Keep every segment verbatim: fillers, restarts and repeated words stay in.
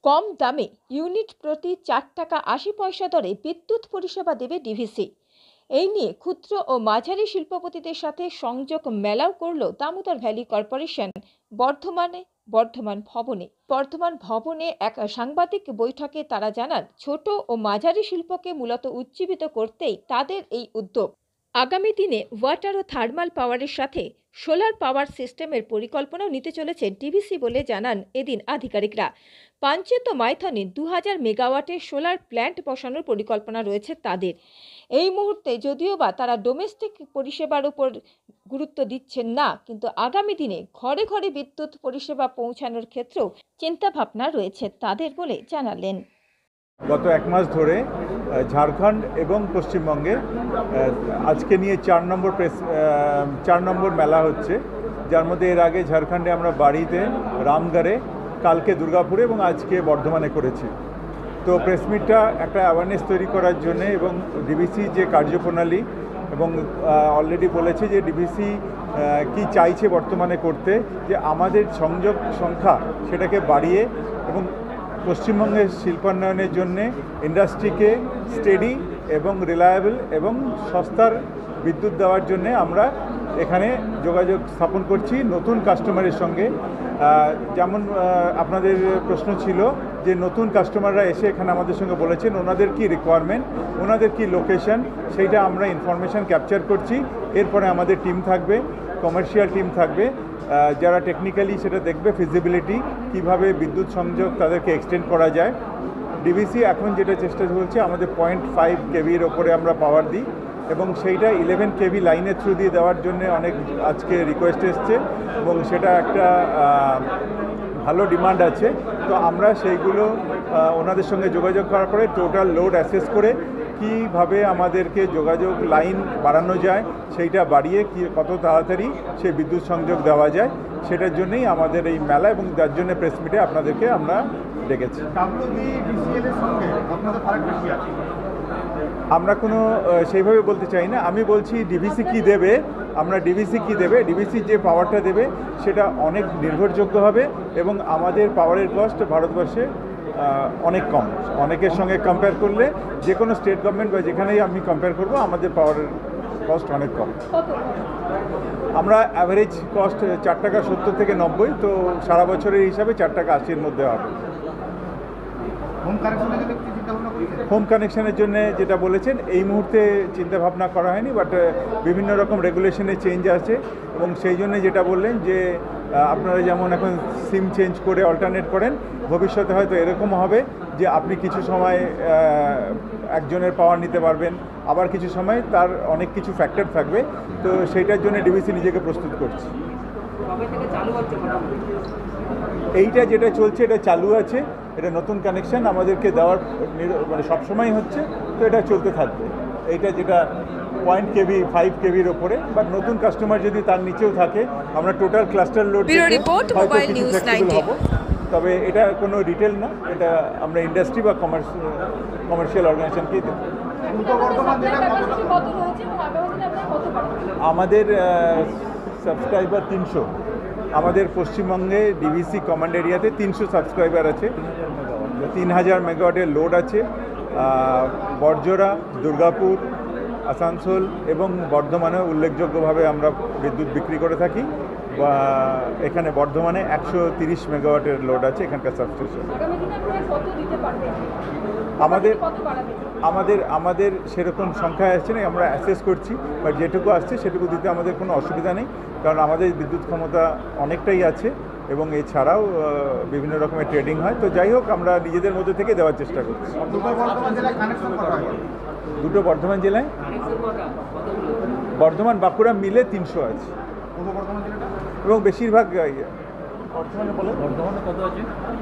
কম দামে ইউনিট প্রতি চার টাকা আশি পয়সা দরে বিদ্যুৎ পরিষেবা দেবে ডিভিসি। এই নিয়ে ক্ষুদ্র ও মাঝারি শিল্পপতিদের সাথে সংযোগ মেলাও করল দামোদর ভ্যালি কর্পোরেশন বর্ধমানে বর্ধমান ভবনে বর্ধমান ভবনে এক সাংবাদিক বৈঠকে তারা জানান, ছোট ও মাঝারি শিল্পকে মূলত উজ্জীবিত করতেই তাদের এই উদ্যোগ। আগামী দিনে ওয়াটার ও থার্মাল পাওয়ারের সাথে সোলার পাওয়ার সিস্টেমের পরিকল্পনাও নিতে চলেছে ডিভিসি বলে জানান এদিন আধিকারিকরা। পাঞ্চেত ও মাইথনে দু হাজার মেগাওয়াটের সোলার প্ল্যান্ট বসানোর পরিকল্পনা রয়েছে তাদের। এই মুহূর্তে যদিও বা তারা ডোমেস্টিক পরিষেবার উপর গুরুত্ব দিচ্ছেন না, কিন্তু আগামী দিনে ঘরে ঘরে বিদ্যুৎ পরিষেবা পৌঁছানোর ক্ষেত্রেও চিন্তাভাবনা রয়েছে তাদের বলে জানালেন। গত এক মাস ধরে ঝাড়খণ্ড এবং পশ্চিমবঙ্গে আজকে নিয়ে চার নম্বর প্রেস চার নম্বর মেলা হচ্ছে, যার মধ্যে এর আগে ঝাড়খণ্ডে আমরা বাড়িতে, রামগড়ে, কালকে দুর্গাপুরে এবং আজকে বর্ধমানে করেছি। তো প্রেস মিটটা একটা অ্যাওয়ারনেস তৈরি করার জন্য এবং ডিভিসি যে কার্যপ্রণালী এবং অলরেডি বলেছে যে ডিভিসি কি চাইছে বর্তমানে করতে, যে আমাদের সংযোগ সংখ্যা সেটাকে বাড়িয়ে এবং পশ্চিমবঙ্গের শিল্পান্নয়নের জন্যে ইন্ডাস্ট্রিকে স্টেডি এবং রিলায়েবল এবং সস্তার বিদ্যুৎ দেওয়ার জন্যে আমরা এখানে যোগাযোগ স্থাপন করছি নতুন কাস্টমারের সঙ্গে। যেমন আপনাদের প্রশ্ন ছিল যে নতুন কাস্টমাররা এসে এখানে আমাদের সঙ্গে বলেছেন ওনাদের কি রিকোয়ারমেন্ট, ওনাদের কি লোকেশন, সেইটা আমরা ইনফরমেশান ক্যাপচার করছি। এরপরে আমাদের টিম থাকবে, কমার্শিয়াল টিম থাকবে, যারা টেকনিক্যালি সেটা দেখবে ফিজিবিলিটি কিভাবে বিদ্যুৎ সংযোগ তাদেরকে এক্সটেন্ড করা যায়। ডিভিসি এখন যেটা চেষ্টা চলছে, আমাদের পয়েন্ট ফাইভ কেভির ওপরে আমরা পাওয়ার দিই এবং সেইটা ইলেভেন কেভি লাইনের থ্রু দিয়ে দেওয়ার জন্য অনেক আজকে রিকোয়েস্ট এসছে এবং সেটা একটা ভালো ডিমান্ড আছে। তো আমরা সেইগুলো ওনাদের সঙ্গে যোগাযোগ করার পরে টোটাল লোড অ্যাসেস করে কীভাবে আমাদেরকে যোগাযোগ লাইন বাড়ানো যায়, সেইটা বাড়িয়ে কি কত তাড়াতাড়ি সেই বিদ্যুৎ সংযোগ দেওয়া যায়, সেটার জন্যই আমাদের এই মেলা এবং যার জন্য প্রেস মিটে আপনাদেরকে আমরা ডেকেছি। আমরা কোনো সেইভাবে বলতে চাই না, আমি বলছি ডিভিসি কি দেবে, আমরা ডিভিসি কি দেবে ডিভিসি যে পাওয়ারটা দেবে সেটা অনেক নির্ভরযোগ্য হবে এবং আমাদের পাওয়ারের কস্ট ভারতবর্ষে অনেক কম। অনেকের সঙ্গে কম্পেয়ার করলে যে কোনো স্টেট গভর্নমেন্ট বা যেখানেই আমি কম্পেয়ার করব আমাদের পাওয়ারের কস্ট অনেক কম। আমরা অ্যাভারেজ কস্ট চার টাকা সত্তর থেকে নব্বই, তো সারা বছরের হিসাবে চার টাকা আশির মধ্যে হবে। হোম কানেকশনের জন্য যেটা বলেছেন এই মুহূর্তে চিন্তা ভাবনা করা হয়নি, বাট বিভিন্ন রকম রেগুলেশনে চেঞ্জ আছে এবং সেই জন্য যেটা বললেন যে আপনারা যেমন এখন সিম চেঞ্জ করে অল্টারনেট করেন, ভবিষ্যতে হয়তো এরকম হবে যে আপনি কিছু সময় একজনের পাওয়ার নিতে পারবেন, আবার কিছু সময় তার অনেক কিছু ফ্যাক্টর থাকবে। তো সেইটার জন্য ডিভিসি নিজেকে প্রস্তুত করছে। এইটা যেটা চলছে এটা চালু আছে, এটা নতুন কানেকশন আমাদেরকে দেওয়ার মানে সবসময় হচ্ছে, তো এটা চলতে থাকবে। এইটা যেটা পয়েন্ট কেভি ফাইভ কেভির ওপরে, বাট নতুন কাস্টমার যদি তার নিচেও থাকে আমরা টোটাল ক্লাস্টার লোড হব, তবে এটা কোনো রিটেল না, এটা আমরা ইন্ডাস্ট্রি বা কমার্শিয়াল অর্গানাইজেশনকেই দেব। আমাদের সাবস্ক্রাইবার তিনশো, আমাদের পশ্চিমবঙ্গে ডিভিসি কমান্ড এরিয়াতে তিনশো সাবস্ক্রাইবার আছে, তিন হাজার মেগাওয়াটের লোড আছে। বড়জোড়া, দুর্গাপুর, আসানসোল এবং বর্ধমানে উল্লেখযোগ্যভাবে আমরা বিদ্যুৎ বিক্রি করে থাকি। এখানে বর্ধমানে একশো তিরিশ মেগাওয়াটের লোড আছে এখানকার সাবস্টেশন। আমাদের আমাদের আমাদের সেরকম সংখ্যা আসছে না, আমরা অ্যাসেস করছি, বাট যেটুকু আসছে সেটুকু দিতে আমাদের কোনো অসুবিধা নেই, কারণ আমাদের বিদ্যুৎ ক্ষমতা অনেকটাই আছে এবং এছাড়াও বিভিন্ন রকমের ট্রেডিং হয়। তো যাই হোক, আমরা নিজেদের মধ্যে থেকে দেওয়ার চেষ্টা করছি। দুটো বর্ধমান জেলায়, বর্ধমান বাঁকুড়া মিলে তিনশো আছে এবং বেশিরভাগ বর্ধমানে বলে বর্ধমানে কত আছে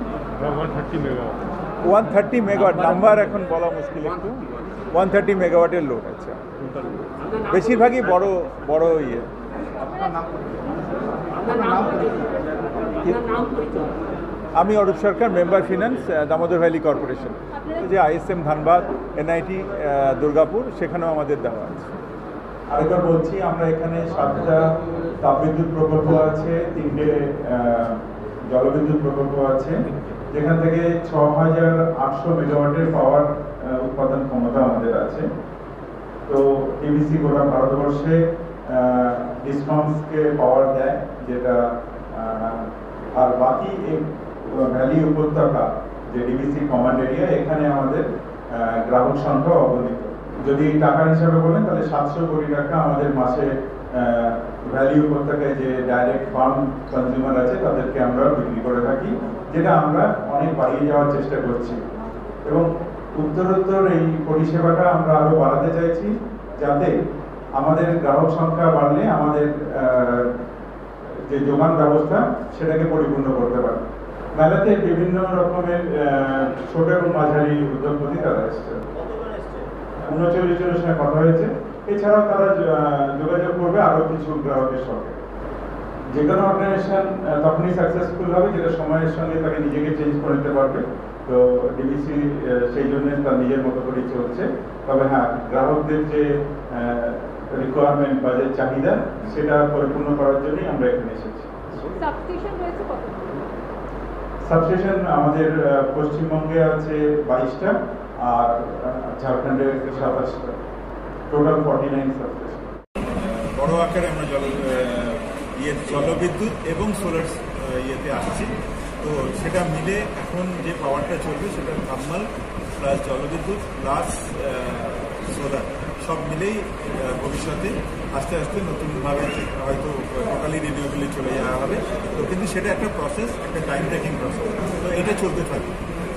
ওয়ান থার্টি মেগাওয়াট, নাম্বার এখন বলা মুশকিল একটু, ওয়ান থার্টি মেগাওয়াটের লোড আছে, বেশিরভাগই বড় বড় ইয়ে। আমি Arup Sarkar, member finance, Damodar valley corporation. যে আইএসএম ধানবাদ, এনআইটি দুর্গাপুর, সেখানেও আমাদের দেওয়া আছে। আরেকবার বলছি, আমরা এখানে সাতটা তাপবিদ্যুৎ প্রকল্প আছে, তিনটে জলবিদ্যুৎ প্রকল্প আছে, যেখান থেকে ছ হাজার আটশো মেগাওয়াটের পাওয়ার উৎপাদন ক্ষমতা আমাদের আছে। তো ডিভিসি গোটা ভারতবর্ষে ডিসকমসকে পাওয়ার দেয়, যেটা আর বাকি ভ্যালি উপত্যকা যে ডিভিসি কমান্ড এরিয়া, এখানে আমাদের গ্রাহক সংখ্যা অগণিত। যদি টাকা হিসাবে বলেন তাহলে সাতশো কোটি টাকা আমাদের মাসে ভ্যালি উপত্যকায় যে ডাইরেক্ট ফার্ম কনজিউমার আছে তাদেরকে আমরা বিক্রি করে থাকি, যেটা আমরা অনেক বাড়িয়ে যাওয়ার চেষ্টা করছি এবং উত্তরোত্তর এই পরিষেবাটা আমরা আরো বাড়াতে চাইছি, যাতে আমাদের গ্রাহক সংখ্যা বাড়লে আমাদের যে যোগান ব্যবস্থা সেটাকে পরিপূর্ণ করতে পারে। মেলাতে বিভিন্ন রকমের ছোট এবং মাঝারি উদ্যোগপতি তারা এসছে, উনচল্লিশ জনের সঙ্গে কথা হয়েছে। এছাড়াও তারা যোগাযোগ করবে আরো কিছু গ্রাহকের সঙ্গে। যে কোনো অর্গানাইজেশন তখনই সাকসেসফুল হবে যেটা সময়ের সঙ্গে তাকে নিজেকে চেঞ্জ করে নিতে পারবে। তো ডিবিসি সেই জন্য তার নিজের মতো করেই চলছে। তবে হ্যাঁ, গ্রাহকদের যে রিকোয়ারমেন্ট বা যে চাহিদা সেটা পরিপূর্ণ করার জন্যই আমরা এখানে এসেছি। সাবস্টেশন আমাদের পশ্চিমবঙ্গে আছে বাইশটা আর ঝাড়খণ্ডের সাতাশটা, টোটাল ফর্টি নাইন সাবস্টেশন। বড় আকারে আমরা জল ইয়ে জলবিদ্যুৎ এবং সোলার ইয়েতে আসছি। তো সেটা মিলে এখন যে পাওয়ারটা চলবে সেটা থার্মাল প্লাস জলবিদ্যুৎ প্লাস সোলার সব মিলেই ভবিষ্যতে আস্তে আস্তে নতুনভাবে হয়তো টোটালি রিনিউয়েবলে চলে যাওয়া হবে। তো কিন্তু সেটা একটা প্রসেস, একটা টাইম টেকিং প্রসেস। তো এটা চলতে থাকবে।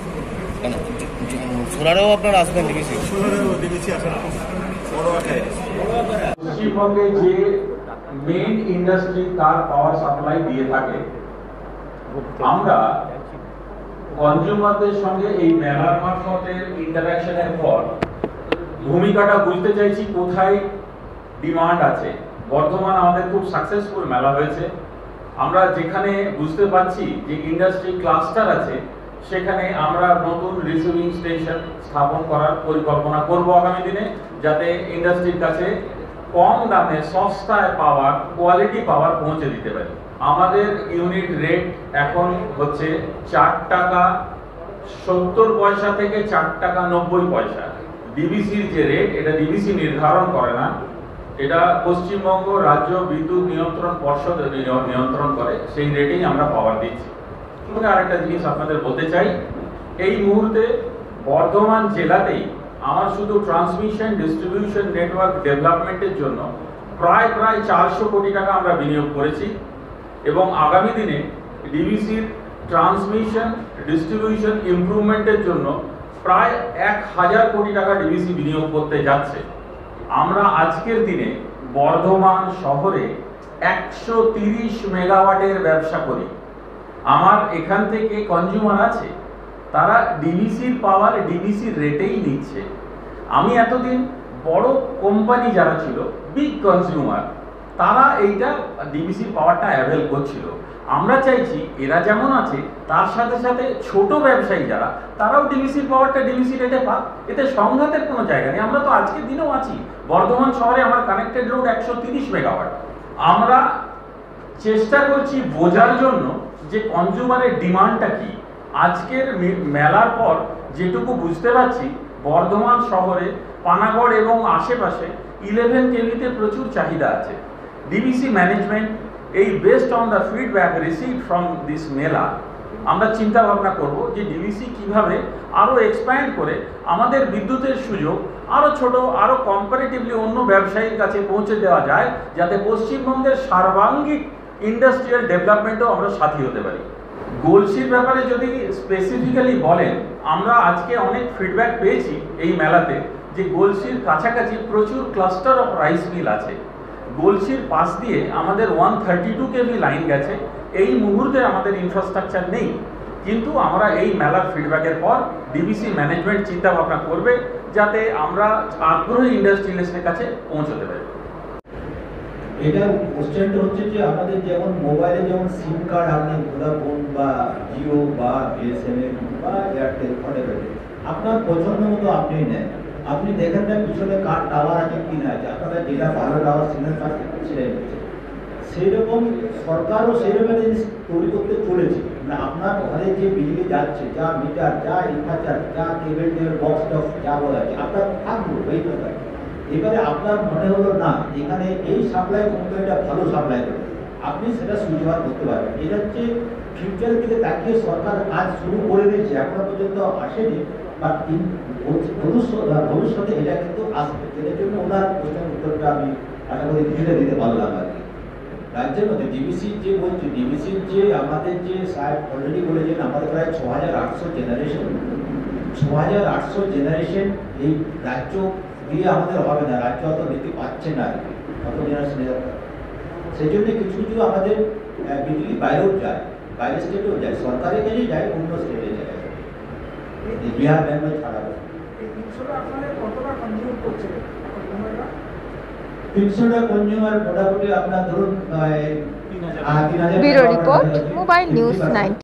সোলারেও আপনার আসবেন ডিবিসি? সোলারেও ডিবিসি আসার বড় আকারে। পশ্চিমবঙ্গে যে মেইন ইন্ডাস্ট্রি তার পাওয়ার সাপ্লাই দিয়ে থাকে, আমরা কনজিউমারদের সঙ্গে এই মেলার মারফতের ইন্টারাকশনের পর ভূমিকাটা বুঝতে চাইছি কোথায় ডিমান্ড আছে। বর্তমান আমাদের খুব সাকসেসফুল মেলা হয়েছে। আমরা যেখানে বুঝতে পারছি যে ইন্ডাস্ট্রি ক্লাস্টার আছে, সেখানে আমরা নতুন রিসিভিং স্টেশন স্থাপন করার পরিকল্পনা করব আগামী দিনে, যাতে ইন্ডাস্ট্রির কাছে কম দামে সস্তায় পাওয়ার কোয়ালিটি পাওয়ার পৌঁছে দিতে পারি। আমাদের ইউনিট রেট এখন হচ্ছে চার টাকা সত্তর পয়সা থেকে চার টাকা নব্বই পয়সা। ডিবিসির যে রেট, এটা ডিবিসি নির্ধারণ করে না, এটা পশ্চিমবঙ্গ রাজ্য বিদ্যুৎ নিয়ন্ত্রণ পর্ষদ নিয়ন্ত্রণ করে, সেই রেটেই আমরা পাওয়ার দিচ্ছি। এবং আরেকটা জিনিস আপনাদের বলতে চাই, এই মুহূর্তে বর্ধমান জেলাতেই আমার শুধু ট্রান্সমিশন ডিস্ট্রিবিউশন নেটওয়ার্ক ডেভেলপমেন্টের জন্য প্রায় প্রায় চারশো কোটি টাকা আমরা বিনিয়োগ করেছি এবং আগামী দিনে ডিবিসির ট্রান্সমিশন ডিস্ট্রিবিউশন ইমপ্রুভমেন্টের জন্য প্রায় এক হাজার কোটি টাকা ডিবিসি বিনিয়োগ করতে যাচ্ছে। আমরা আজকের দিনে বর্ধমান শহরে একশো তিরিশ মেগাওয়াটের ব্যবসা করি। আমার এখান থেকে কনজিউমার আছে, তারা ডিবিসির পাওয়ার ডিবিসির রেটেই নিচ্ছে। আমি এতদিন বড় কোম্পানি যারা ছিল, বিগ কনজিউমার, তারা এইটা ডিবিসির পাওয়ারটা অ্যাভেল করছিল। আমরা চাইছি এরা যেমন আছে তার সাথে সাথে ছোট ব্যবসায়ী যারা, তারাও ডিবিসির পাওয়ারটা ডিবিসি রেটে পাক। এতে সংঘাতের কোনো জায়গা নেই। আমরা তো আজকের দিনেও আছি, বর্ধমান শহরে আমার কানেক্টেড রোড একশো তিরিশ মেগাওয়াট। আমরা চেষ্টা করছি বোঝার জন্য যে কনজিউমারের ডিমান্ডটা কি। আজকের মেলার পর যেটুকু বুঝতে পারছি, বর্ধমান শহরে পানাগড় এবং আশেপাশে ইলেভেন কেভিতে প্রচুর চাহিদা আছে। ডিবিসি ম্যানেজমেন্ট এই based on the feedback received from this মেলা, আমরা চিন্তা ভাবনা করব যে ডিবিসি কিভাবে আরও এক্সপ্যান্ড করে আমাদের বিদ্যুতের সুযোগ আরও ছোট, আরও কম্পারেটিভলি অন্য ব্যবসায়ীর কাছে পৌঁছে দেওয়া যায়, যাতে পশ্চিমবঙ্গের সার্বাঙ্গিক ইন্ডাস্ট্রিয়াল ডেভেলপমেন্টও আমরা সাথী হতে পারি। গলসির ব্যাপারে যদি স্পেসিফিক্যালি বলেন, আমরা আজকে অনেক ফিডব্যাক পেয়েছি এই মেলাতে যে গলসির কাছাকাছি প্রচুর ক্লাস্টার অফ রাইস মিল আছে। গলসির পাশ দিয়ে আমাদের one thirty two KV line গেছে। এই মুহূর্তে আমাদের ইনফ্রাস্ট্রাকচার নেই, কিন্তু আমরা এই মেলার ফিডব্যাকের পর ডিবিসি ম্যানেজমেন্ট চিন্তা ভাবনা করবে যাতে আমরা আগ্রহী ইন্ডাস্ট্রিয়ালিস্টের কাছে পৌঁছতে পারি। এটা কোশ্চেনটা হচ্ছে যে আমাদের যেমন মোবাইলে যেমন সিম কার্ড আপনি ভোডাফোন বা জিও বা বিএসএনএল বা এয়ারটেল হোয়াটএভার, আপনার পছন্দ মতো আপনি নেন, আপনি দেখেন না পিছনে কার টাওয়ার আছে কি না আছে, আপনারা যেটা ভালো টাওয়ার সিগন্যাল পাচ্ছেন সেটাই হচ্ছে। সেই রকম সরকারও সেই রকম জিনিস তৈরি করতে চলেছে। মানে আপনার ঘরে যে বিজলি যাচ্ছে, যা মিটার, যা ইনভার্টার, যা কেবল টেবিল বক্স টক্স যা বলা আছে, আপনার থাকবো এই কথা। এবারে আপনার মনে হলো না এখানে এই সাপ্লাই কোম্পানিটা ভালো সাপ্লাই করে, আপনি সেটা সুযোগ করতে পারবেন। এটা হচ্ছে ফিউচারের দিকে তাকিয়ে সরকার কাজ শুরু করে দিয়েছে, এখনো পর্যন্ত আসেনি, বাট ভবিষ্যৎ ভবিষ্যতে এটা কিন্তু আসবে। এটার জন্য ওনার প্রশ্নের উত্তরটা আমি আশা করি কিছুটা দিতে পারলাম আর কি। রাজ্যের মধ্যে ডিবিসি যে বলছে, ডিবিসির যে আমাদের যে সাহেব অলরেডি বলেছেন আমাদের প্রায় ছ হাজার আটশো জেনারেশন, ছ হাজার আটশো জেনারেশন এই রাজ্য দিয়ে আমাদের হবে না, রাজ্য অত নীতি পাচ্ছে না আর কি, অত জেনারেশন। সেই জন্য কিছু কিছু আমাদের বিজলি বাইরেও যায়, বাইরের স্টেটেও যায়, সরকারি কাজেই যায়, অন্য স্টেটে যায়, বিহার বেঙ্গল ছাড়া। তিনশোটা কনজিউমার মোটামুটি আপনার ধরুন তিন হাজার। Bureau report, mobile news nine.